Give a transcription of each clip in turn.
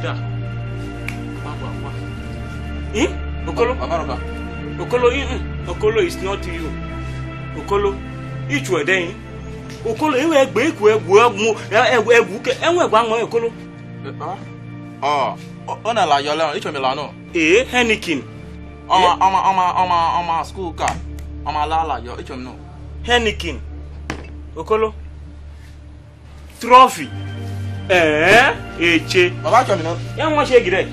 Ada. Okolo. Okolo is not you. Okolo. Ichu eden. Okolo ewe egbe iku egwu ke enwe gba mo Okolo. Ona la yole ichu mi la no. Henikin. Oma school car. Oma la yo ichu no. Henikin. Okolo. Trophy. Eche. Baba ichu mi no. Ya won se gire.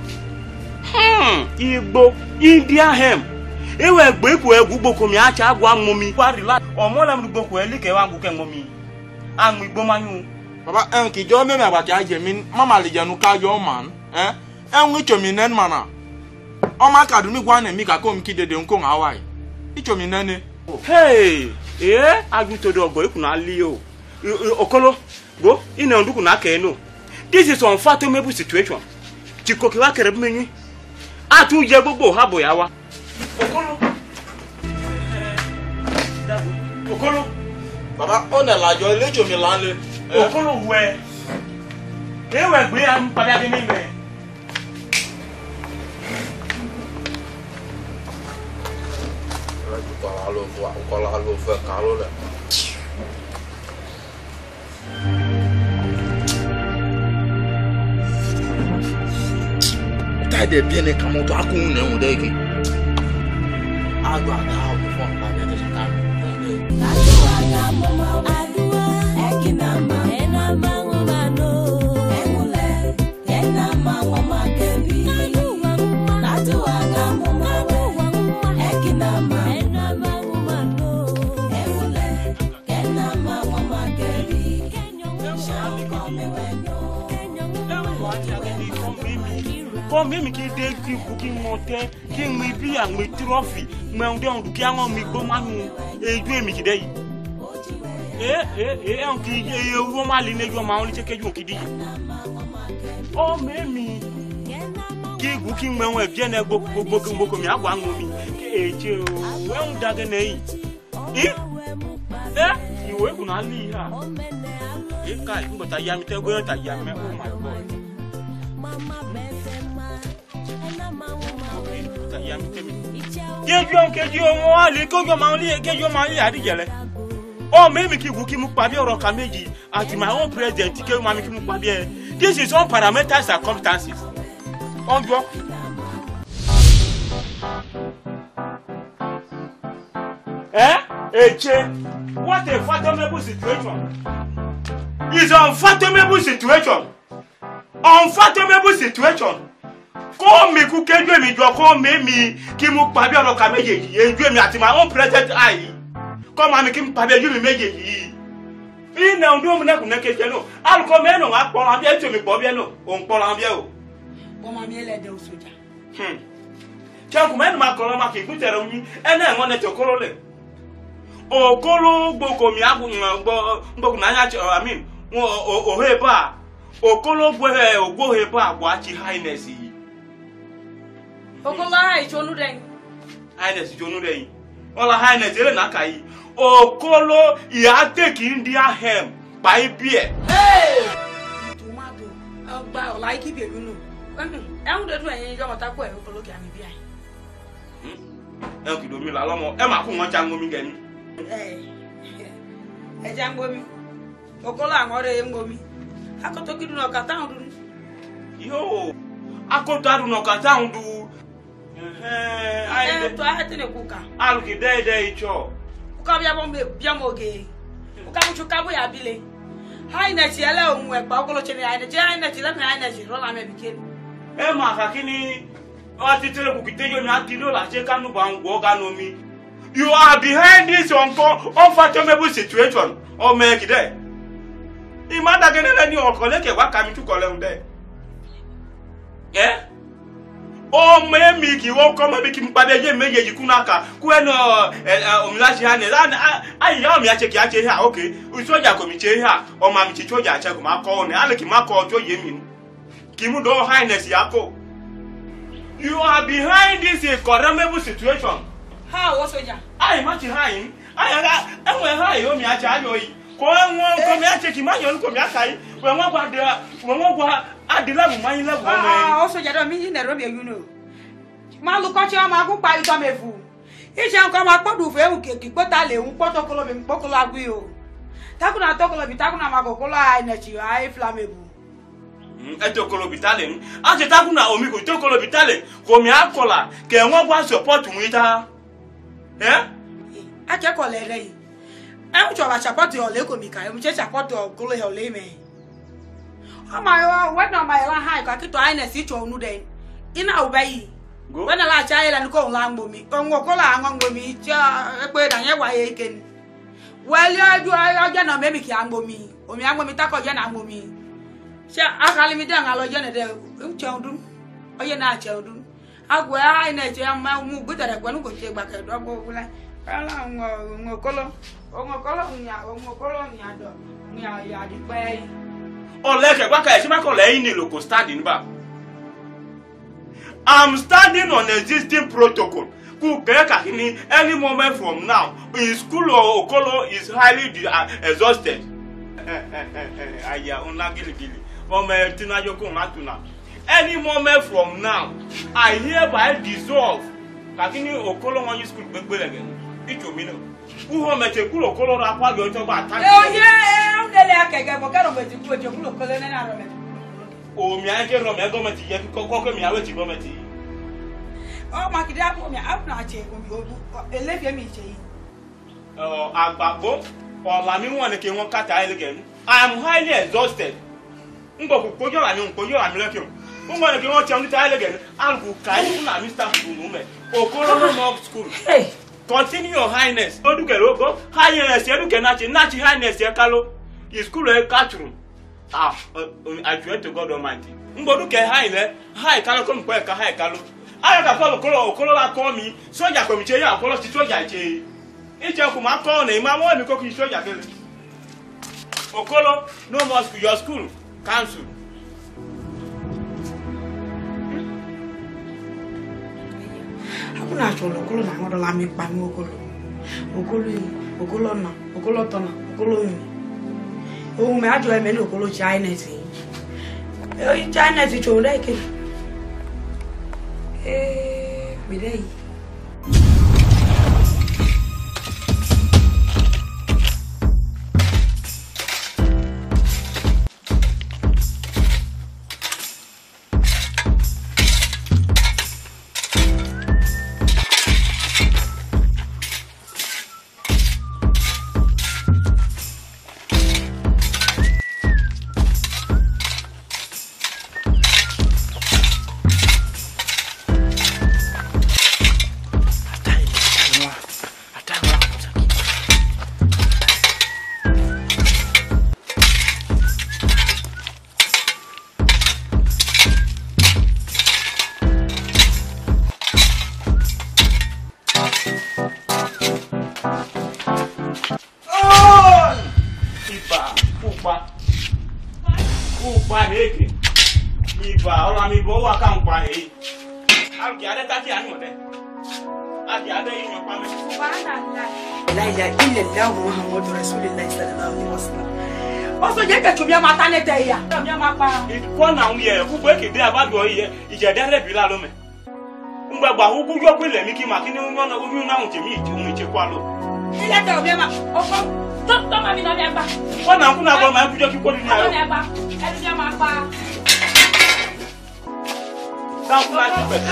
Igbo India hem. Ewe egbe iku egwu gboko mi acha agwa momi. Kwa relax. Omola mi gboko elike wa gbo ke momi. Amu Igbo manu. Baba ki jo me agba ti aje mi mama le jenu ka yo man. Enwe ichu mi nen mana. Oma ka du mi gwa na mi ka ko mi kidede nko ngawai. Ichu mi nene. Hey, aguto do ogbo iku na li o. Okolo, go, ina nduku na ka eno. This is unfathomable situation. Chikoki wa kere bumenyi. Atu je gbogbo habo ya wa. Okolo. Okolo. Baba ona la yo lejo mi lan le. Okolo we. Ewe gbe am pada bi mi me. Kola lo fe karo le. Ta de bien e kamo to akun ne o de ki. Agba da o fo pa de se ka. Come me ki de ki ku monte ki mi bi an trophy me on de on ki an mi gbo manu eju emi ki de yi an ki wo ma li nejo ma on li chekeju ki di o me mi ki gu ki me won e bien e gbogbo mi agwa an mi eje o we un dage nei iwe ku na li ha kai ngbo ta ya mi te go ta ya me oh my god keju omo ale kojo ma li keju ma li adijele o me mi ki gu ki mu pa bi oro ka meji at my own president ke ma mi ki mu pa bi this is on parameter circumstances onjo eche what a fathomable situation is unfathomable situation Ko mi ku keju mi jo ko me mi ki mu pa bi oro ka mejeji eju mi ati my own president ai ko ma mi ki mu pa bi eju mi mejeji ina ndo mu na ku na keje no alko me no wa po ma bi eju mi po bi no o npo la bi o ko ma mi ele de osoja ku me no ma ko ma ki ku tere unyi ene won ne tokoro le okolo gboko mi agu ngbo na nya I mean o heba okolo gwe ogbo heba agwa chi highness yi Okolo ha ichonu den. Highness ichonu den. Ola highness ere na kai. Okolo ya take India hem pa ibie. Tomato. Agba ola iki be nu. Ehun de du eyin jo mata ko e okolo ki ami bi ai. E ki do mi la lomo e ma ku won jango mi gani. E jango mi. Okolo amore e ngomi. Akoto kidu no kata hundu. Yo. Akoto adu no kata hundu. To a hete ne kuka. Aluki de icho. Kuka bia bombe bia moge. Kuka muchuka bo ya bile. Highness ele ohun e pa okolo chene highness le me highness ro la me bike. E ma ka kini o ti tere ku kitejo mi akilo la se kanu ba ngwo ga no mi. You are behind this unfathomable situation. O me ki de. Imada genele ni okole ke wa ka mi tu kole unde. O me mi ki wo ko ma bi ki mpabe je mejeji kunaka ku eno omlashi hane ai ya mi ache ki ache ha okay usoja ko mi che ha o ma mi chi choja ache ko ma ko ne ale ki ma ko to ye mi ki mu do highness yako you are behind this incorruptible situation ha wo soja ai ma chi hain ai aga enwe hai o mi ache ayo yi ko enwo ko mi ache ki ma yo ko mi akai we won gwa at the level my level also jado mi in Nairobi you know ma lu ko che ma ku pa ito mefu ise nko ma podu fe u ke kipota le un poto kolo mi pokolo agui o takuna tokolo bi takuna makokolo ai na chi ai flammable etokolo bitale ase takuna omi ko tokolo bitale ko mi akola ke won gwa support mu ita ake ko le re e mu cho ba support o le ko mi ka e mu che support o kolo he o le me o ma yo we no ma la hai ka kito ai na si cho nu den ina obayi we na la cha ila nko la ngbo mi o ngo ko la ngbo mi cha e pe da yen wa ye ken well yo na me mi ki angbo mi o mi angbo mi ta ko je na angbo mi sha akali mi dan alo je na de uchondun oye na achondun agwe ai na je ma mu gutere gwa nu ko che gba ke do bo bula ala ngokolo nya do nya ya di pe o leke gwa ka e ma ko le ni lo ko standing ba I'm standing on existing protocol ku ke ka ni any moment from now in school Okolo is highly exhausted aya unagili any moment from now, I hereby dissolve. Kakini Okolo one school again. It will mean who home at a cool Okolo rapa go to bat. Oh, yeah, I'm the lake. I forgot about you. Put your Okolo and oh, me, I can't remember government yet. Cocoa me away to government. Oh, my kid, I'm not taking you. Let me say. Oh, I'm back home. Or Lami one came one cat again. I am highly exhausted. Ngo ko la mi ko yo ami le kion mo mo ke won ti on ta again algu kai na Mr. Funume Okolo no school continue your highness oduke rogo highness eduke na chi highness e kalo is school e catroom I pray to God Almighty ngo duke high kalo ko mpo e ka high kalo aya ka follow Okolo la call me soja ko mi che ya Okolo ti soja che e je ko ma ko na ima mo mi ko ki soja kele Okolo no more school your school cancel. Aku na cholo Okolo na ngodo la mi pa mi Okolo na Okolo tona Okolo mi o me ajo e me no Okolo China ti e China ti cho dai ke mi dai Kwa na unye ku gbe kede abado iye ijede rebi la lo me ngbagba hu ku jo pele mi ki ma kini unyo na unje mi iche kwa lo ile te obi ma oko to ma mi no le gba kwa na ku na gbo ma ku jo ki ko ni ayo le gba e ti ma pa ta ku na ti pe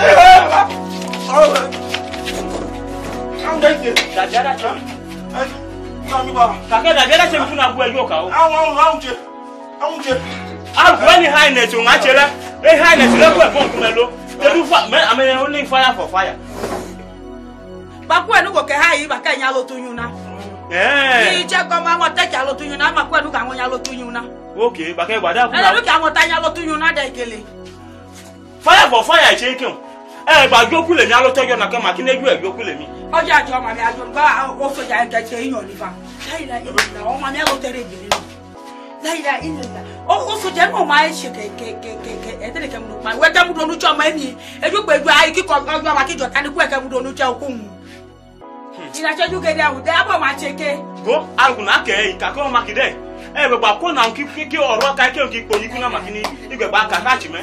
dajara cha na mi ba kake dajara che mi na bu eyo ka o awunje when highness on actually, a highness level of Melo, they do I mean only fire for fire. But when you go high, but can yellow to you now? Eh, check on my take yellow to you now, but when you go yellow to you now. Okay, but I look at what I yellow to you now, they kill it. Fire for fire, shaking. Eh, but you cool and yellow to you, and I come back in a you cool me. Oh, yeah, John, I don't go also get in your liver. Oh, my yellow terrible. Laila illa o so je mo ma se ke e tele ke mu ma we ke mu do nu cho ma ni e ju pe ju ai ki ko gba ma ki jo tani ku e ke mu do nu che ku mu ina che ju ke dia u de abo ma cheke go algu na ke ka ko ma ki de be ba ko na ki oro ka ke nki poyi kuna makini igbe ba karachi me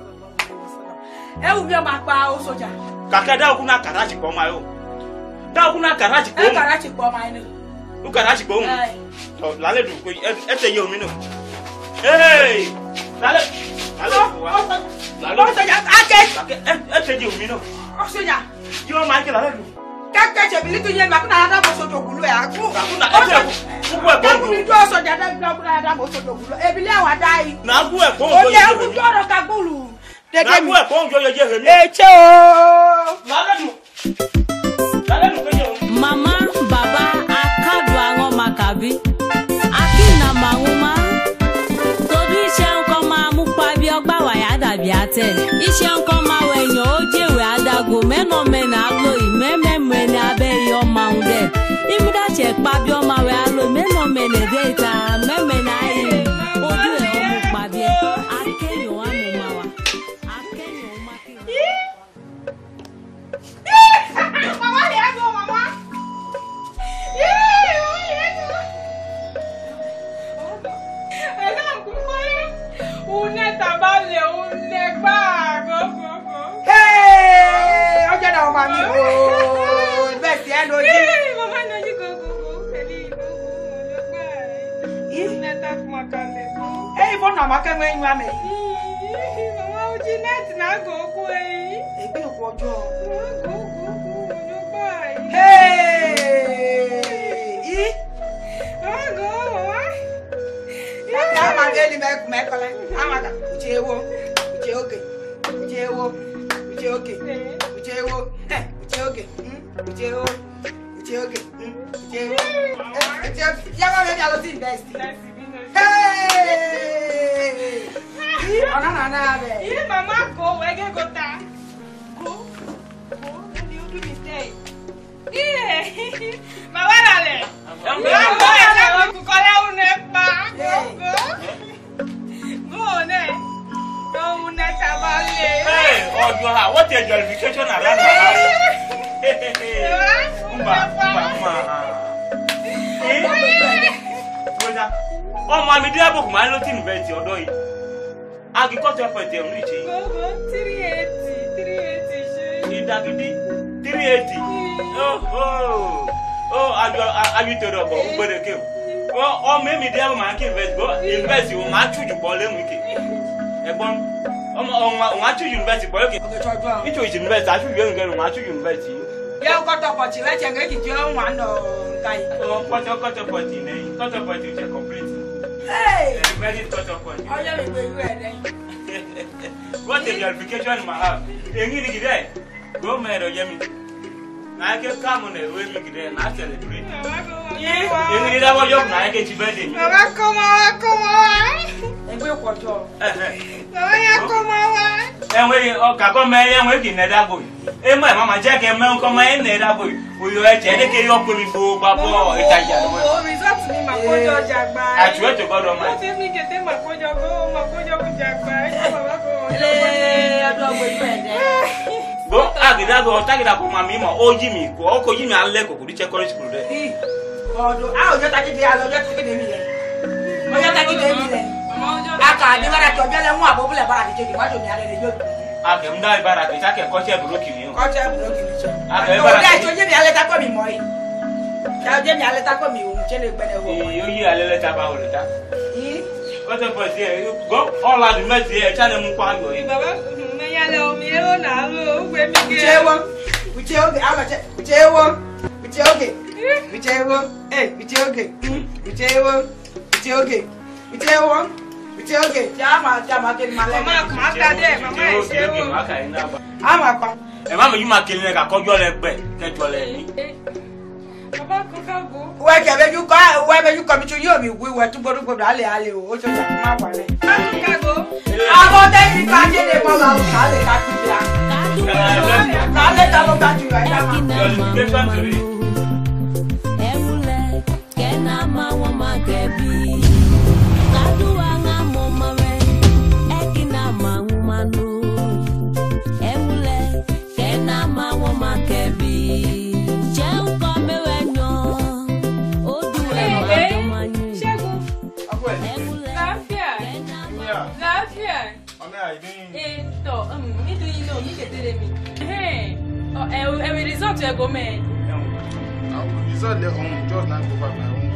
e u bi ma pa o soja kaka da kuna karachi ko ma yo da kuna karachi ko karachi ko ma ni u karachi ko to lale du ko e te ye omi no hey lale soja ake e te ye omi no soja yo ma ke lale du kaka che bi tu ye ma kuna da mo sojo gulu e aku kuna e ku e bo mi do soja da kuna da mo sojo gulu e bi le wa dai na ku e bo o ye ku do ro ka gulu na ku e bo yo ye he mi e che o lale du ko ye Mama, baba, akadu ango makabi. Akina manguma. Todu ise nko ma mu pa bi ogba wa ya dabi ate. Ise nko ma wenyo ojewe adago meno mena alo imeme ni abe yo maunde. Imuda che pa bi o ma we alo meno mene data meme na yi. Odu e o mu pa bi. Akenyo amu mawa. Akenyo maki. Mama le ago mama. Hey, oja da ma mi o. Be ti e no ji. Mama no ji go feli go lo gba. Neta kuma kale. Eh, bo na ma ke nwe nwa me. Mama o ji net na go ku e. Egbe ko ojo. Go lo gba. Hey! Go mama. Ama geli me kole. Ama ka uchewo. Ucheoke. Uchewo. Ucheoke. Uchewo. Ucheoke. Uchewo. Ucheoke. Uchewo. Ya va ver a los invest. Hey! Ona na be. Mama go we get go ta. Go. And you do mistake. Mama dale. Mama go kole une pa. Go ne. No una tabale. hey ojo ha what is your education around the house Soja o ma mi dia book ma lo tin bet odo yi agriculture point e nri che Go 380 she. idagidi 380 oh aju to do go gbere ke o me mi dia ma ke invest o ma chuju bo le mu ke egbon o ma chuju invest bo le ke ito is invest achu ye ngere ma chuju invest Ya ukota pochi le chenge ki jo nwa no nkai. o koto point ne koto point je complete Hey! very koto point Oya mi gbe ru e de. what is your verification ma have engi ni gide go me do yemi na ke kamu ne ro mi gide na celebrate engi ni da bo yo na ke ti birthday mi Mama come on. Egbe ko jo. Mama ya come on. enwe o ka ko me enwe ki ne da boy e mo mama je ke me nko ma ne da boy o yo e che de ke yo pe mi bo gba bo itaja mo O result ni makojo jagba. atu e to god o ma What is me kete makojo jagba. Baba go. Le adu agbe ru e de. go agida go tagida ko ma mi mo o ji mi ko o ko ji mi ale ko ku di che college school de Odo, ojo ta kide alo, ojo ta kide mi le. Ojo ta kide mi le. Aka ni wara to jele mu abobule bara di jeji, wajo mi ale le yo. ake mda ibara ke ta ke ko che bro kimi o Ko che bro ki ni so. ake ibara Ojo to je mi ale ta ko mi mo yi. Ta je mi ale ta ko mi o che le gbede wo. yo yi alele ta ba o le ta Yi. o te po ti go all of the mess here cha ne mu kwa yo Baba me ya le o mi ero na lo gbe mi ge. Uchewo, ama che, uchewo. Eh, uchewo. Jama ke male. Mama ka de, mama e se o. Ama pa. e ma me yi ma kele ka kojo le gbe ke jo le ni Baba ko ka go. We be you come to you mi we tu bodu bodu ale o. O so ja ma wa le. Ka go. Abo te ni ka je de mo la o ka le ka tu ya. Ka le ka lo ka tu ya da ma. your education to it Ewule kena mawo makebi kadu anga momare ekina mangumanu Ewule kena mawo makebi jeu komewenyo oduwe madomani Ṣẹ́gun. Láfíà. Ọmọ àìdín. Tọ́, nítorí iná mi kékeré mi. Ẹ̀wẹ̀ resort ẹ̀ gómẹ̀. Resort lẹ ọ̀hún just now go back my home.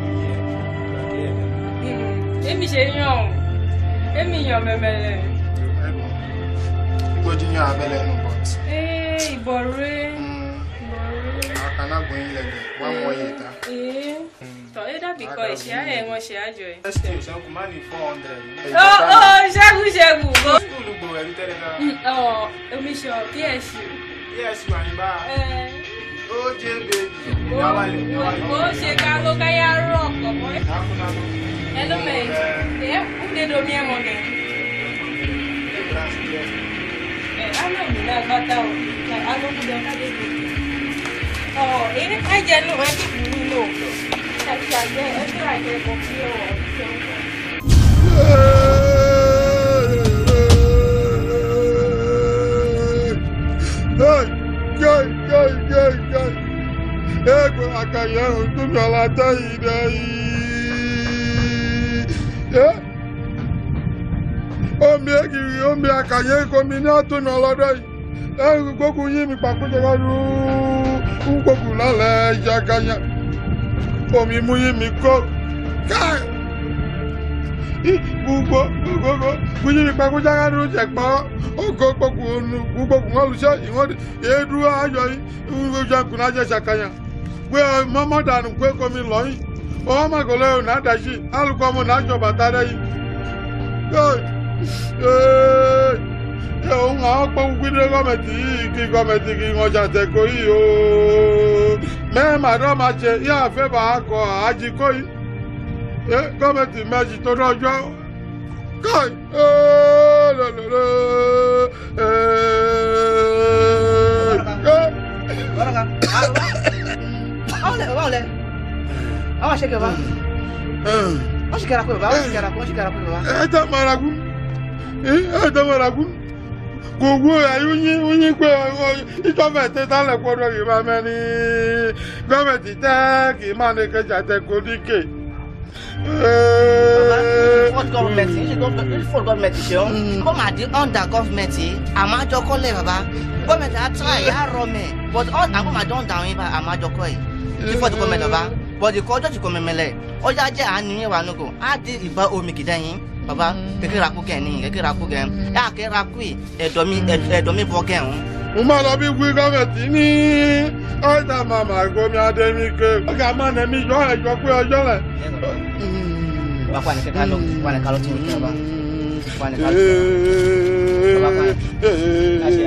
Èmi ṣe yàn. Èmi yàn mẹ́mẹ́lẹ̀. Gbọ́dọ̀ yan abẹ́lẹ̀ nù but. Ìbọ̀rẹ́. Àkànná gbóyin lẹ́gbẹ̀ẹ́ wọ́n mọ iye ta. Tọ́, dàbí kọ ìṣe ààrẹ wọn ṣe àjọ ẹ̀. Ẹsẹ̀ ìṣẹ́kù máa ní 400. Ṣẹ́gun. Skúlù gbòòrò ẹ̀rí tẹ́lẹ̀ náà. Omi ṣe PSU. PSU àyíbá. Ó jẹ́ bèbí. Ó ṣe ká ló káyà rọ̀ kọ̀kọ́. Hello, mate. Who did you mean, money? I know that, but I don't know that. Oh, I just know what you know. That's why I get for you. Omi akaye komi ni atun olodo yi. Gbogbo yin mi papo je garu. Gbogbo lale jaganya. Omi mu yin mi ko. Kai. Gbogbo yin mi papo je garu je pa. Ogo gbogbo won lu se iwon edu ayo yi. Gbogbo kuna je sakanya. We mama danu pe komi lo yi. O ma go le na dashi. Aluko mo na jo bata re yi. Òun àwọn pọ́npínlẹ̀ gọ́ọ̀mẹ̀tì kí wọ́n ṣàtẹ̀kọ́ yìí o. Mẹ́ẹ̀màdọ́ máa ṣe yá àfẹ́ bá a kọ àjíkọ́ yìí. Gọ́ọ̀mẹ̀tì méjì tó dọ́jọ́. Káì Gbogbo ayúyín pé ìjọba ẹ̀tẹ́ tálẹ̀ pọ̀dọ̀ yìí máa mẹ́ni gọ́ọ̀mẹ̀tì tẹ́ kì í máa ní kẹjà tẹ́ kó díkè. What government? What government is your? Come at the under government. I'm a joko le baba. Government I try, I rome. But all I'm a don down here. I'm a joko. Before the government baba. But the culture to come mele. Oja je anu wa no go. A di iba omi kidan baba. Keke raku geni, keke raku gen. Ya ke raku edomi bogen. Mo máa lọ bí wí gọ́ọ̀mẹ̀tì ní ọ̀dà màmá gómi adémíkè. Ọ̀gá máa nẹ̀ mí yọ ẹ̀jọ̀ pé ọjọ́ rẹ̀. Bapa ni kalau tinggi ke bang. Bapa ni kalau. Bapa. Kasih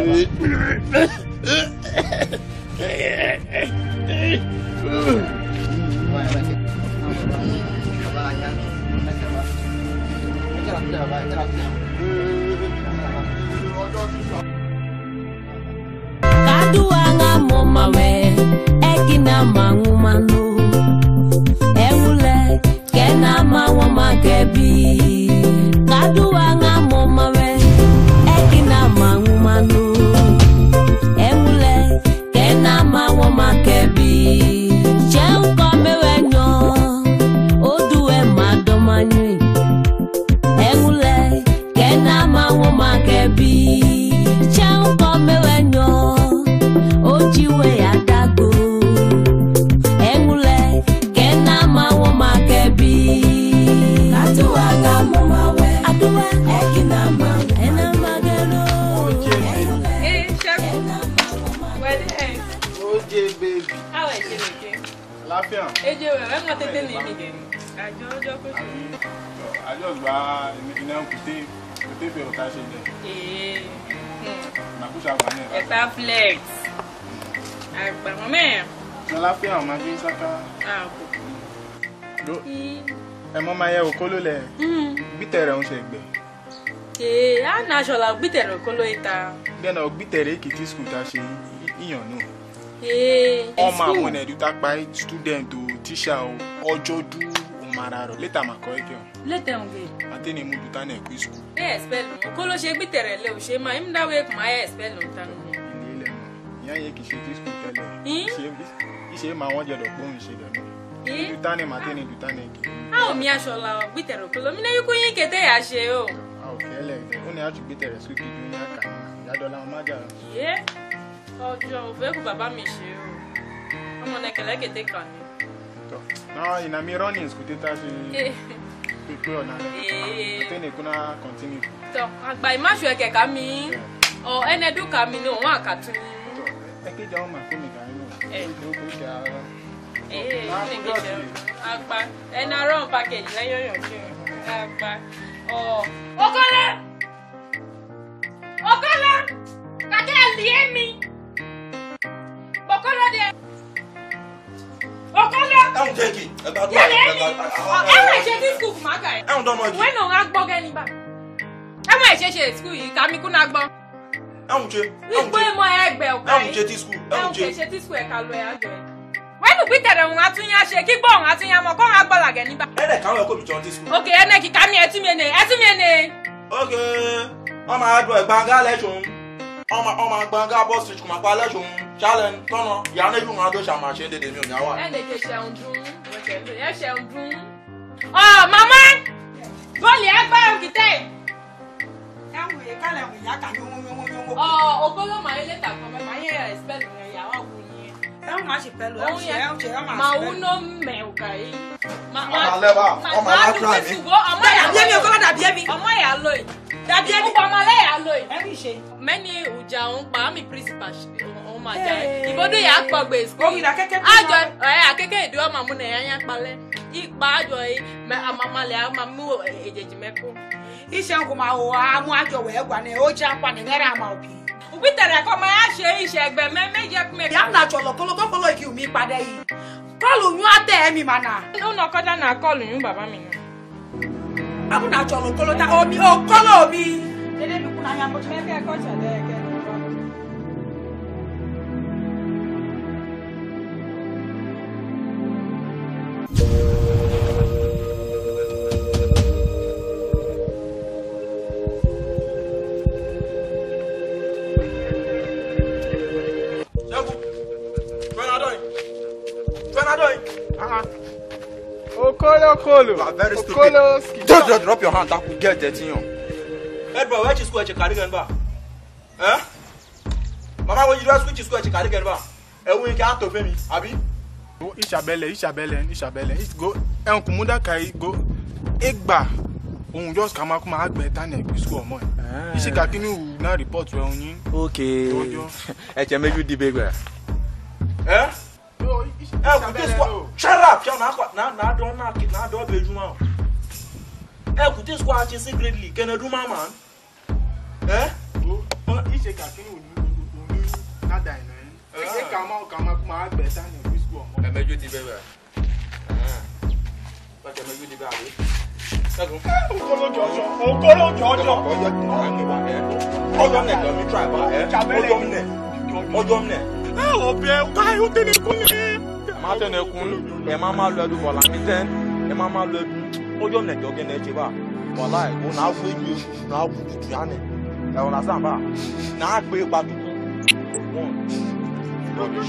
Kadua ngamo mawe ekina mangumanu ewule kena mawo magebi kadua ngamo mawe ekina mangumanu ewule kena mawo magebi chenko mewenyo oduwe madomanyui ewule kena mawo magebi chenko mewenyo ojiwe adago engule kena mawo makebi atuwa ngamo mawe atuwa ekina mawe ena magero Oje baby. How is it again? Láfíà. Eje we mo tete ni mi gen. Ajo ko se. Ajo gba ina kute be o ta se de. Na kusha gba ni. Eta flex. Agba mo me. Na Láfíà ma ki saka. Ko. Lo. E mo ma ye okolo le. Bitere un se gbe. A national bitere okolo ita. Then bitere Ekiti school ta se iyan nu. Ọmọ àwọn edu ta pa student o teacher o ojodu o mararo later ma ko eke o. Later on we. Atene mu du ta na ku school. Expel no. Okolo se bitere le o se ma im da we ma expel no ta no. Ile mo. Yan ye ki se school tele. Ise ma won je do pohun se do. Du ta ne ma tene du ta ne ki. A o mi aṣọ la bitere okolo mi na yuko yin kete ya se o. A o Okay, like only have to be there so you can. Ya dola maja. Yeah. Ojo, ve ku baba mi ṣe o. Ọmọ na kele kete kan ni. To. Now in a me running scooter to pe ona. Tene kuna continue. To, agba imasu eke ka mi. O enedu ka mi ni won akatun. To. Eke ja o ma ko mi ga inu. Do ko ja. Agba. Ena run package leyoyan ki. Agba. Oh, Okole! Okole! Kake aliye mi. Okole de. Okole! Don't take it. Ẹ ṣe tí school ma ka e. I don't know. When no ga gbọ́ gani ba. Ẹ ṣe school yìí ka mi ku na gbọ́. Igbo mo egbe o kai. Ẹ ṣe tí school e ka lo e ajo e. When you quitter un atunya ṣe ki gbọ́ un atunya mo ko ga gbọ́ la gani ba. Ene kan we ko bi jonti school. Okay, ene ki ka mi etimi ene. Okay. Ọmọ adùn ẹ̀gbàngá lẹ́ṣùn. Ọmọ àgbàngá bọ́ street kùmà pa lẹ́ṣùn. Challenge tọ́nà. Ìyá ní ìlú àdó ṣàmà ṣe dédé mi ò ní àwà. Ene ke ṣeun dun. Ẹ ṣeun dun. Oh, mama! Bọ́ọ̀lì ẹgbẹ́ òkìtẹ́. Ẹ̀wọ̀n yẹn kálẹ̀ wọ̀ ìyá kan yóò. Ogolo ma ele ta kan ma ye spell rẹ̀ ya wa wu ni. Ẹ̀wọ̀n máa ṣe pẹ̀lú ẹ̀ ṣe ọmọ Ma wu no me o kai. Ọmọ lẹ́bà, ọmọ alákùnrin mi. Ọmọ ya dàbí ẹ̀mí ọkọ́ dàbí ẹ̀mí. Ọmọ ya lo yi. Dàbí ẹ̀mí. Ọmọ le ya lo yi. Ẹ̀mí ṣe. Many uja on pa mi principal on ma ja. Ibodo ya po gbe school. Omi da keke. Ajo akeke edu ọmọ mu na yan pale. Ipa ajo yi mama le ama mu ejeji meko. Iṣẹ́ kò máa wọ amú àjọwọ̀ ẹ̀gbà ni ó jẹ́ apá ní náírà àmà òbí. Ubitere ko ma ya ṣe iṣẹ́ ẹgbẹ́ meje ku me. Ìyá náà jọ̀lọ̀ kọ́lọ́ fọ́lọ́ ìkí omi padà yìí. Kọ́lù yún àtẹ̀ ẹ̀mí mànà. No no kọjá na call yún bàbá mi ni. Abu náà jọ̀lọ̀ kọ́lọ́ ta omi ó kọ́lọ́ omi. Dede mi kúnna ya bọ́jú. Ẹ kọ́ ṣẹlẹ̀ ẹ̀kẹ́. Okolo. Very stupid. Okolo. Just drop your hand. That could get that in you. Hey, bro, where is school? Carry ba? Eh? Mama, when you do school, carry ba? We can't to me, abi? Isabelle. It go. Kumuda kai go. Egba. On just come out my agbe tane bi school mo. Isi ka kini na report we oyin. Okay. E make you the big way. Eh? Shut up! Na do bedroom. Écoutez ce qu'on a secretly. Can I do my man? Eh? Isi ka kini na dai na. E kama kuma agbe tane bi school mo. E make you the big way. But make you the big way. Okolo Jojo. Ojomne. Obe kai o tene kunni. Ma tene kun. E mama lo edu bola mi ten. E mama lo edu. Ojomne joge na eche ba. Wallahi, o na afu eju, na afu tutu ya ne. E ona san ba. Na agbe patuku. Rubbish.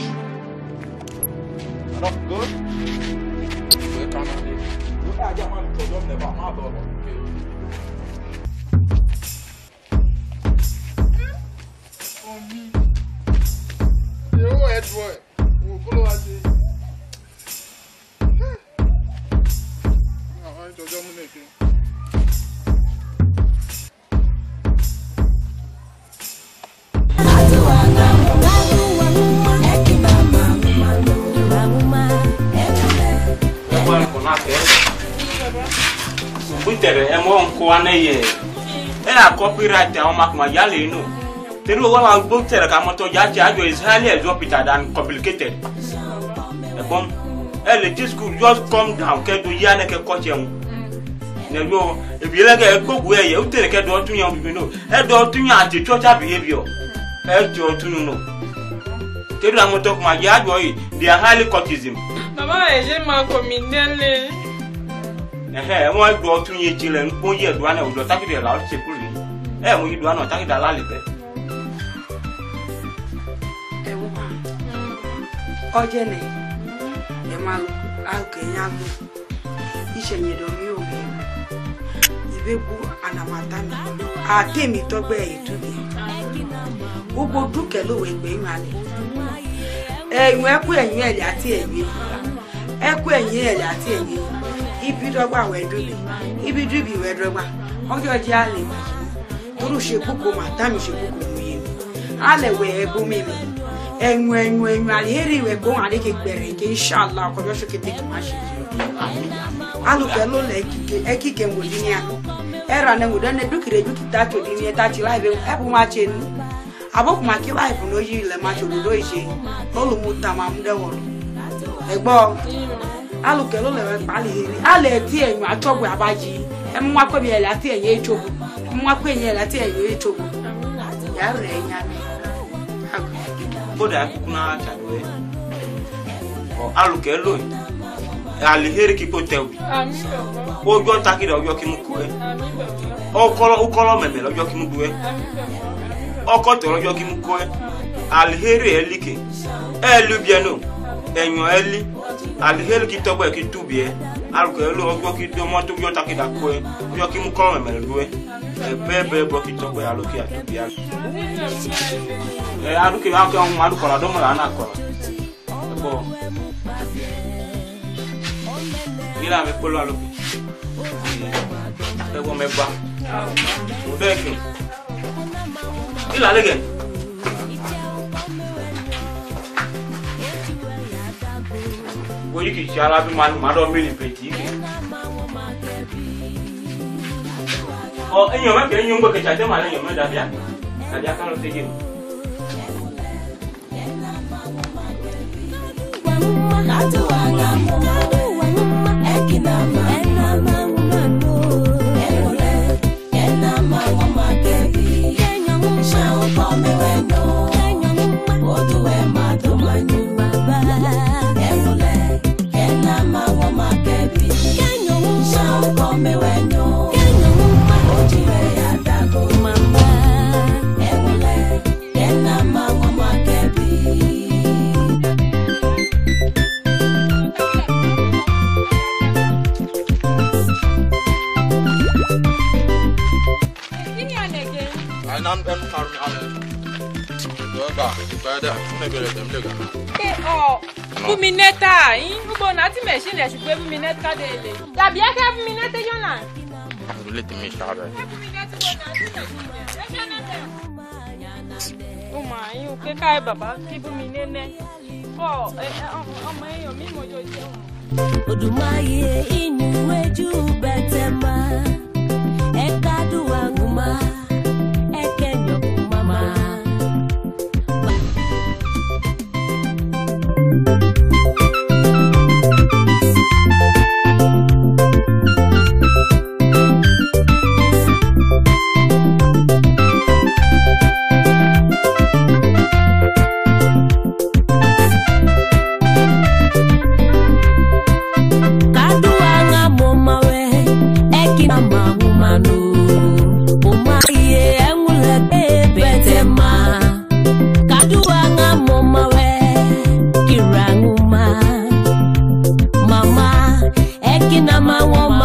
Not good. We can do. I just want to Ojomne ba ma do. Yo, head boy. Okolo ati. Ah, Jojo mu neke. Butere emo nko anaye. Ena copyright o makuma yale inu. Teru wala butere ka moto jaji ajo is highly exorbitant than complicated. Ebom ele this school just come down ke do ya ke coach en. Ne yo e bi le ke gogu eye o tere ke do tun yan bi no. E do tun yan anti social behavior. E do tun no. Teru amoto kuma ya ajo yi they are highly cultism. Mama eje ma ko mi nele. Mo do tun ye jile npo ye do ana o do takide la o se kuri. Mo yi do ana takide la libe. Oje ne. E ma lo a ke yan lo. Ise ni do mi o mi. bebu anamatami atemi togbe etubi ubo duke lo we gbe male enwe ku enyu ele ati enyu eku enyu ele ati enyu ibi dogba we dubi ibi dubi we dogba ojo ji ale turu se buko matami se buko muye ale we ebu mimi enyu ale heri we go ale ke gbere ke inshallah ko jo se ke take mashi alu ke lo le ekike ngodinia era ne ngudane dukire dukita to dinie tati live ebu ma chenu aboku ma ki live no yi le ma chodo ise lolu mutama mde woro egbo alu ke lo le pali heri ale ti enyu atogbu abaji emwa ko bi ele ati enye echobu emwa ko enye ele ati enye echobu ya re nya mi boda kuna chadwe o alu ke lo aliheri kipo tewi ojo takide ojo kimuku okolo meme ojo kimuku okoto ojo kimuku aliheri elike elu bieno enyo eli aliheri kitogbo kitubie aluko elu ojo kido mo to ojo takide ko ojo kimuku meme luwe bebe bo kitogbo aluki atubia aluki wa ko on aluko la do mo la na ko bo ila me polo alo te wo me ba o de ke ila lege wo yiki chala bi man ma do mini peti o enyo ma ke enyo ngo ke chate ma le enyo me da bia kan lo teje Bumineta, ubo na ti machine e sugbe bumineta de ele. Ya bi ake bumineta yona. Let me start. O ma yin o ke kai baba ki buminene. O ọmọ eyan mi mo jo je o. Odumaye inu eju betema. E kadu anguma. E kenyo mama. Mama, ekina ma